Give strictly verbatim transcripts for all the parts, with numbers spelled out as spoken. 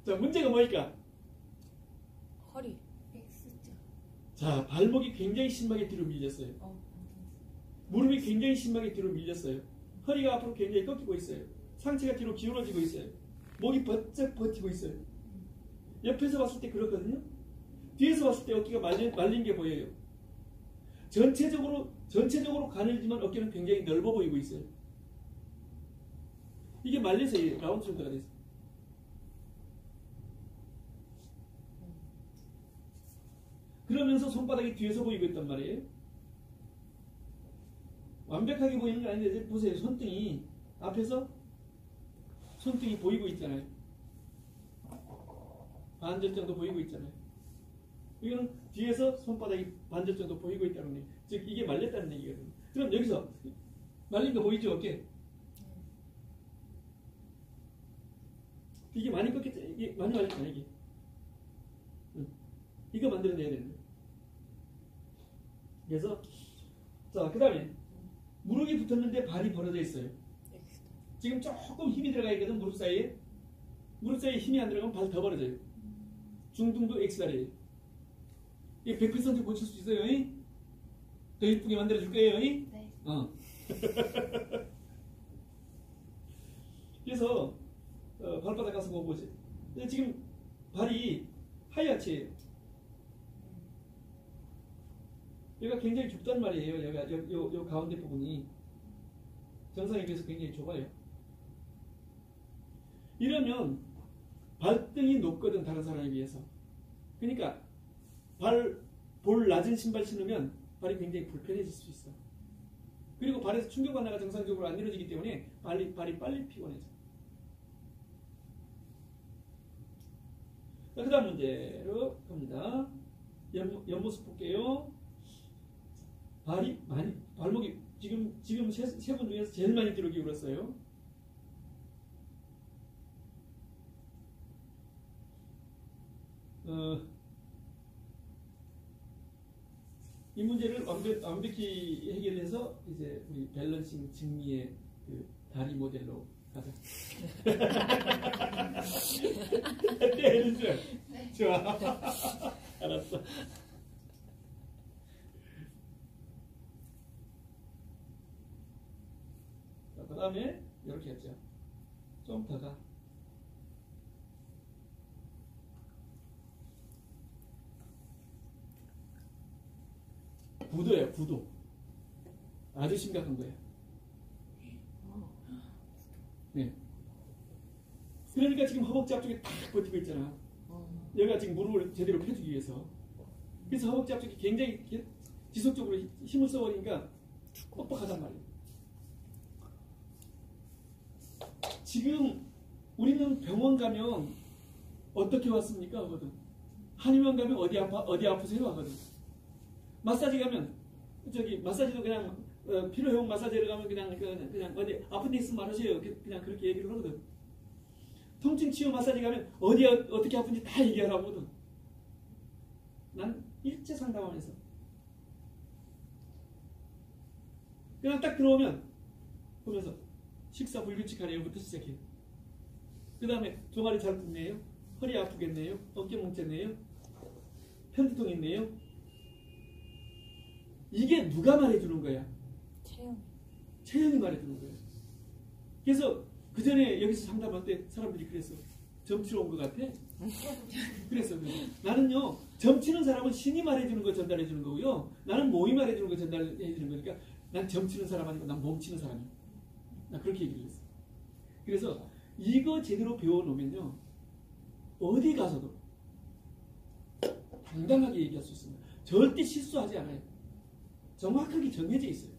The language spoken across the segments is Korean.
자, 문제가 뭐니까? 허리. X자. 자, 발목이 굉장히 심하게 뒤로 밀렸어요. 어. 무릎이 굉장히 심하게 뒤로 밀렸어요. 허리가 앞으로 굉장히 꺾이고 있어요. 상체가 뒤로 기울어지고 있어요. 목이 번쩍 버티고 있어요. 옆에서 봤을 때 그렇거든요. 뒤에서 봤을 때 어깨가 말린, 말린 게 보여요. 전체적으로 전체적으로 가늘지만 어깨는 굉장히 넓어 보이고 있어요. 이게 말려서 라운드 숄더가 됐어요. 그러면서 손바닥이 뒤에서 보이고 있단 말이에요. 완벽하게 보이는 게 아닌데 이제 보세요. 손등이 앞에서 손등이 보이고 있잖아요. 반절 정도 보이고 있잖아요. 이거는 뒤에서 손바닥이 반절 정도 보이고 있다는 얘기. 즉 이게 말렸다는 얘기거든요. 그럼 여기서 말린 거 보이죠? 어깨? 이게 많이 꺾였죠? 이게 많이 말렸잖아요. 이게. 응. 이거 만들어내야 되는 거예요. 그래서 자, 그 다음에 무릎이 붙었는데 발이 벌어져 있어요. 지금 조금 힘이 들어가 있거든. 무릎 사이에. 무릎 사이에 힘이 안 들어가면 발 더 벌어져요. 중등도 X다리에요. 이게 백 퍼센트 고칠 수 있어요. 이? 더 이쁘게 만들어줄 거예요. 이? 네. 어. 그래서 어, 발바닥 가서 보고 보세요. 지금 발이 하이아치예요. 여기가 굉장히 좁단 말이에요. 여기가 요, 요, 요 가운데 부분이 정상에 비해서 굉장히 좁아요. 이러면 발등이 높거든, 다른 사람에 비해서. 그러니까 발, 볼 낮은 신발 신으면 발이 굉장히 불편해질 수 있어. 그리고 발에서 충격 완화가 정상적으로 안 이루어지기 때문에 발이, 발이 빨리 피곤해져. 자, 그 다음 문제로 갑니다. 옆, 옆모습 볼게요. 발이 많이, 발목이 지금, 지금 세, 세 분 중에서 제일 많이 뒤로 기울었어요. 어, 이 문제를 완벽, 완벽히 해결해서 이제 우리 밸런싱 증리의 그 다리 모델로 가자. 때리죠? 네. 좋아. 알았어. 그 다음에 이렇게 했죠. 좀 더 가. 부도예요, 부도. 아주 심각한 거예요. 네. 그러니까 지금 허벅지 앞쪽에 딱 버티고 있잖아. 여기가 지금 무릎을 제대로 펴주기 위해서. 그래서 허벅지 앞쪽이 굉장히 지속적으로 힘을 써버리니까 뻑뻑하단 말이에요. 지금 우리는 병원 가면 어떻게 왔습니까? 하거든. 한의원 가면 어디 아파, 어디 아프세요? 하거든. 마사지 가면 저기 마사지도 그냥 어, 피로회복 마사지를 가면 그냥 그냥, 그냥 어디 아픈 데 있으면 말하세요. 그냥 그렇게 얘기를 하거든. 통증 치유 마사지 가면 어디 어, 어떻게 아픈지 다 얘기하라고 하거든. 난 일제 상담하면서 그냥 딱 들어오면 보면서 식사 불규칙하네요부터 시작해. 그 다음에 종아리 잘 붓네요. 허리 아프겠네요. 어깨 뭉쳤네요. 편두통 있네요. 이게 누가 말해주는 거야? 체형. 체형이 말해주는 거야. 그래서 그 전에 여기서 상담할 때 사람들이 그랬어. 점치러 온 것 같아? 그랬어. 나는요, 점치는 사람은 신이 말해주는 거 전달해주는 거고요. 나는 몸이 말해주는 거 전달해주는 거니까 난 점치는 사람 아니고 난 몸치는 사람이야. 나 그렇게 얘기를 했어. 그래서 이거 제대로 배워놓으면요, 어디 가서도 당당하게 얘기할 수 있습니다. 절대 실수하지 않아요. 정확하게 정해져 있어요.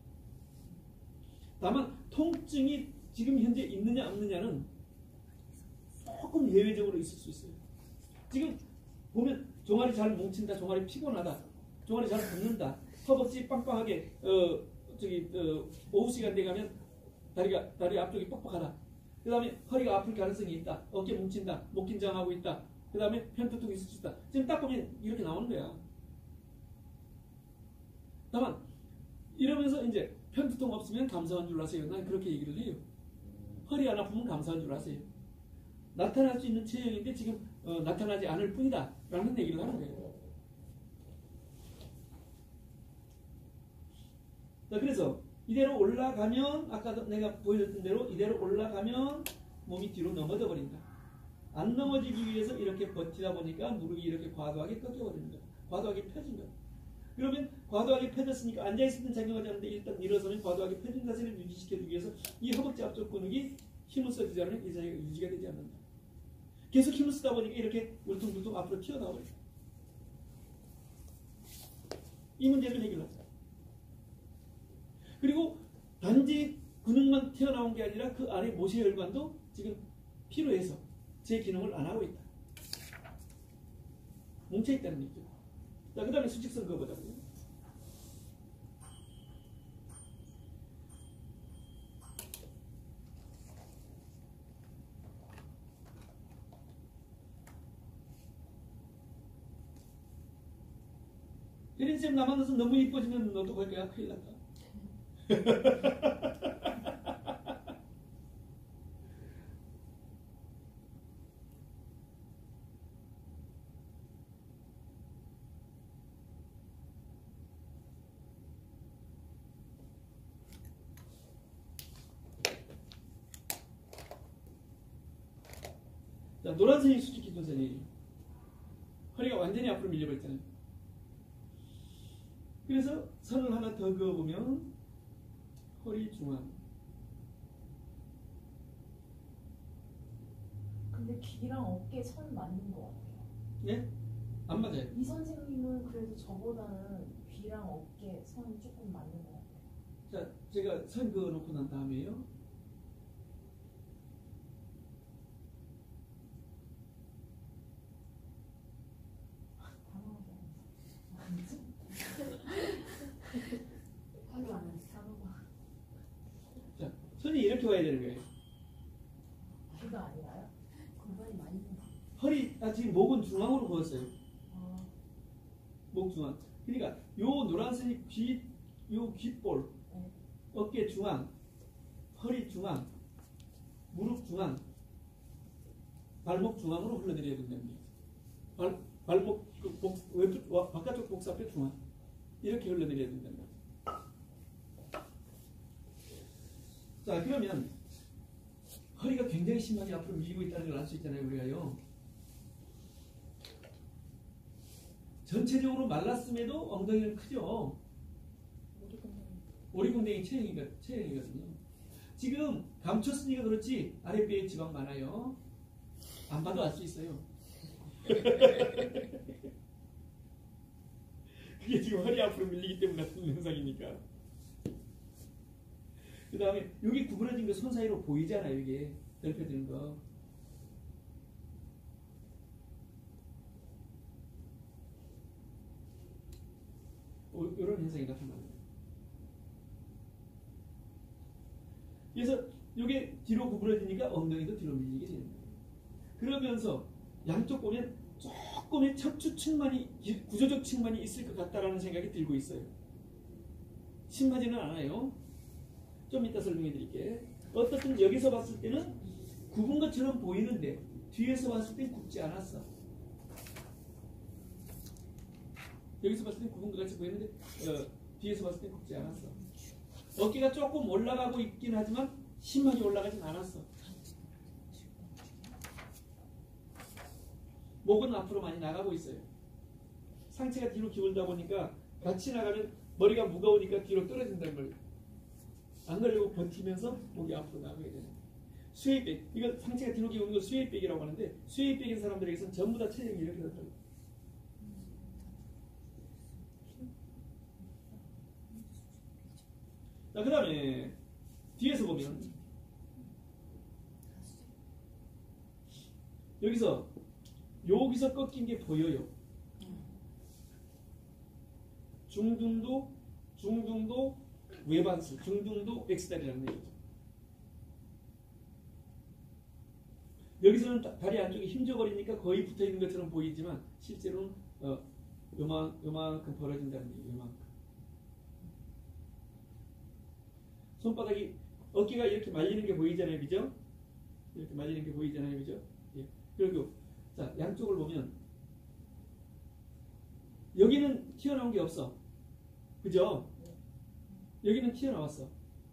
다만 통증이 지금 현재 있느냐 없느냐는 조금 예외적으로 있을 수 있어요. 지금 보면 종아리 잘 뭉친다, 종아리 피곤하다, 종아리 잘 붓는다, 허벅지 빵빵하게 어 저기 어, 오후 시간 돼 가면 다리가 다리 앞쪽이 뻑뻑하다. 그 다음에 허리가 아플 가능성이 있다. 어깨 뭉친다, 목 긴장하고 있다. 그 다음에 편두통이 있을 수 있다. 지금 딱 보면 이렇게 나오는 거야. 다만 이러면서 이제 편두통 없으면 감사한 줄 아세요. 난 그렇게 얘기를 해요. 허리 안 아프면 감사한 줄 아세요. 나타날 수 있는 체형인데 지금 어, 나타나지 않을 뿐이다 라는 얘기를 하는 거예요. 자, 그래서 이대로 올라가면 아까 내가 보여줬던 대로 이대로 올라가면 몸이 뒤로 넘어져 버린다. 안 넘어지기 위해서 이렇게 버티다 보니까 무릎이 이렇게 과도하게 꺾여버리는 거야. 과도하게 펴진 거야. 그러면 과도하게 펴졌으니까 앉아있을 땐 작용하지 않는데 일단 일어서면 과도하게 펴진 자세를 유지시켜주기 위해서 이 허벅지 앞쪽 근육이 힘을 써주지 않으면 이 자세가 유지가 되지 않는다. 계속 힘을 쓰다 보니까 이렇게 울퉁불퉁 앞으로 튀어나와요. 이 문제를 해결하자. 그리고 단지 근육만 튀어나온 게 아니라 그 안에 모세혈관도 지금 피로해서 제 기능을 안 하고 있다. 뭉쳐있다는 얘기죠. 자, 그 다음에 수직선 그거 보자고요. 혜린쌤 나 만나서 너무 이뻐지면 너도 갈 거야. 큰일 났다. 자, 노란선이 수직기준선이에요. 허리가 완전히 앞으로 밀려버렸잖아요. 그래서 선을 하나 더 그어보면 허리 중앙. 근데 귀랑 어깨 선 맞는 것 같아요. 네? 안 맞아요. 이 선생님은 그래도 저보다는 귀랑 어깨 선이 조금 맞는 것 같아요. 자, 제가 선 그어놓고 난 다음에요. 당황하지 않았어. 화도 안 났어. 단어가. 자, 손이 이렇게 와야 되는 거예요. 귀가 아니라요? 골반이 많이 나. 허리, 아, 지금 목은 중앙으로 그었어요. 아, 목 중앙. 그러니까 요 노란선이 귀, 요 귓볼, 네. 어깨 중앙, 허리 중앙, 무릎 중앙, 발목 중앙으로 흘러내려야 된다는 얘기죠. 발, 발목, 그 복, 외부, 와, 바깥쪽 복사뼈 중앙. 이렇게 흘러내려야 된다는 거죠. 자, 그러면 허리가 굉장히 심하게 앞으로 밀리고 있다는 걸 알 수 있잖아요, 우리가요. 전체적으로 말랐음에도 엉덩이는 크죠. 오리궁뎅이 체형이거든요. 체형이거든요. 지금 감췄으니까 그렇지 아랫배에 지방 많아요. 안 봐도 알 수 있어요. 그게 지금 허리 앞으로 밀리기 때문에 나타나는 현상이니까. 그 다음에 여기 구부러진 거 손 사이로 보이잖아요. 이게 넓혀지는 거. 이런 현상이 나타납니다. 그래서 이게 뒤로 구부러지니까 엉덩이도 뒤로 밀리게 되는 거예요. 그러면서 양쪽 보면 조금의 척추측만이, 구조적 측만이 있을 것 같다라는 생각이 들고 있어요. 심하지는 않아요. 좀 이따 설명해 드릴게요. 어떻든 여기서 봤을 때는 굽은 것처럼 보이는데 뒤에서 봤을 땐 굽지 않았어. 여기서 봤을 땐 굽은 것 같이 보이는데 어, 뒤에서 봤을 땐 굽지 않았어. 어깨가 조금 올라가고 있긴 하지만 심하게 올라가진 않았어. 목은 앞으로 많이 나가고 있어요. 상체가 뒤로 기울다 보니까 같이 나가면 머리가 무거우니까 뒤로 떨어진다는 걸 안 가려고 버티면서 목이 앞으로 나가게 되는 거예요. 스웨이백, 이거 상체가 뒤로 기우는 거 스웨이백이라고 하는데 스웨이백인 사람들에게서는 전부 다 체형이 이렇게 되더라고요. 자, 그 다음에 뒤에서 보면 여기서 여기서 꺾인 게 보여요. 중등도, 중등도 외반수, 중등도 X다리라는 얘기죠. 여기서는 다리 안쪽이 힘줘버리니까 거의 붙어있는 것처럼 보이지만 실제로는 어, 요만, 요만큼 벌어진다는 얘기예요. 요만큼. 손바닥이, 어깨가 이렇게 말리는 게 보이잖아요. 그죠? 이렇게 말리는 게 보이잖아요. 그죠? 그리고 자 양쪽을 보면 여기는 튀어나온 게 없어. 그죠? 여기는 튀어나왔어.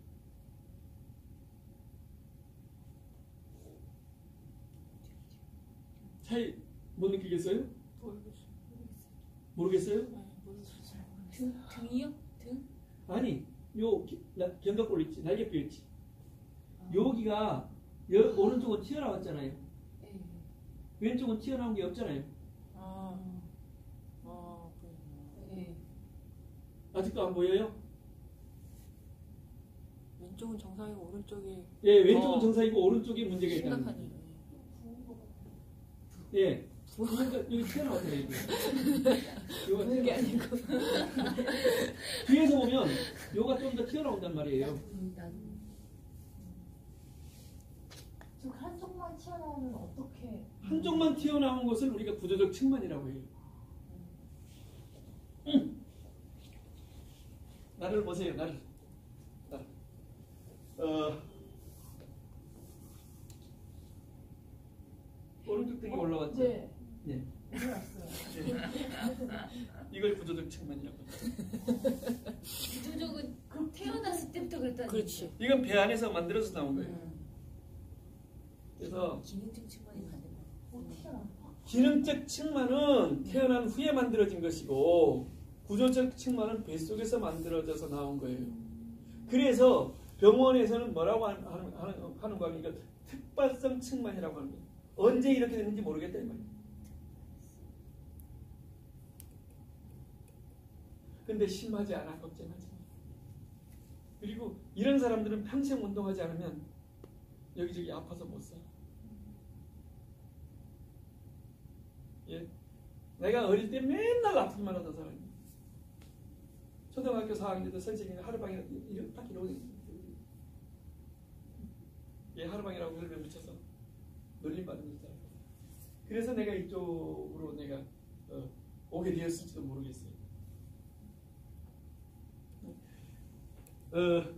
차이 못 느끼겠어요? 모르겠어요. 모르겠어요? 네, 모르겠어요. 등 등이요? 등? 아니 요 기- 나- 견갑골 있지 날개뼈 있지 여기가 여, 오른쪽은 튀어나왔잖아요. 네. 왼쪽은 튀어나온 게 없잖아요. 아, 아, 그렇구나. 네. 아직도 안 보여요? 왼쪽은 정상이고 오른쪽이 예, 왼쪽은 어. 정상이고 오른쪽에 문제가 있다는 심각하네요. 거예요. 부은 거 같아요. 예, 그러니까 여기 튀어나왔잖아요. 여기. 요가 부은 게 튀어나왔어요. 아니고. 뒤에서 보면 요가 좀 더 튀어나온단 말이에요. 저 한쪽만 튀어나오면 어떻게? 한쪽만 튀어나온 것을 우리가 구조적 측만이라고 해요. 음. 나를 보세요. 나를. 나를. 어, 오른쪽 등이 올라왔죠? 네. 네. 올라왔어요. 이걸 구조적 측만이라고 해요. 구조적은 태어났을 때부터 그랬다는 그렇지. 얘기죠. 이건 배 안에서 만들어서 나온 거예요. 음. 그래서 기능적 측만이 가는 거. 어, 튀어나와. 기능적 측만은 태어난 후에 만들어진 것이고 구조적 측만은 뱃속에서 만들어져서 나온 거예요. 그래서 병원에서는 뭐라고 하는, 하는, 하는, 하는 거 하니까 특발성 측만이라고 하는 거예요. 언제 이렇게 됐는지 모르겠다 이 말이에요. 근데 심하지 않아, 걱정하지 마. 그리고 이런 사람들은 평생 운동하지 않으면 여기저기 아파서 못 살아. 예. 내가 어릴 때 맨날 아프기만 하던 사람이에요. 초등학교 사 학년 때 선생님이 하루방이라고 이렇게 딱 이러고 예, 하루방이라고 혈변 붙여서 놀림받는 거잖아요. 그래서 내가 이쪽으로 내가 어, 오게 되었을지도 모르겠어요. 어,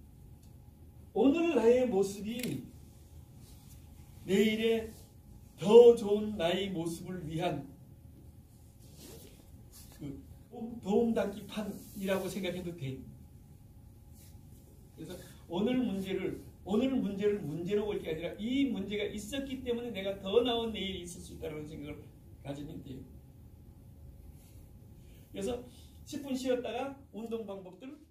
오늘 나의 모습이 내일의 더 좋은 나의 모습을 위한 그 도움닫기 판이라고 생각해도 돼. 그래서 오늘 문제를 오늘 문제를 문제로 볼 게 아니라 이 문제가 있었기 때문에 내가 더 나은 내일이 있을 수 있다는 생각을 가지면 돼요. 그래서 십 분 쉬었다가 운동 방법들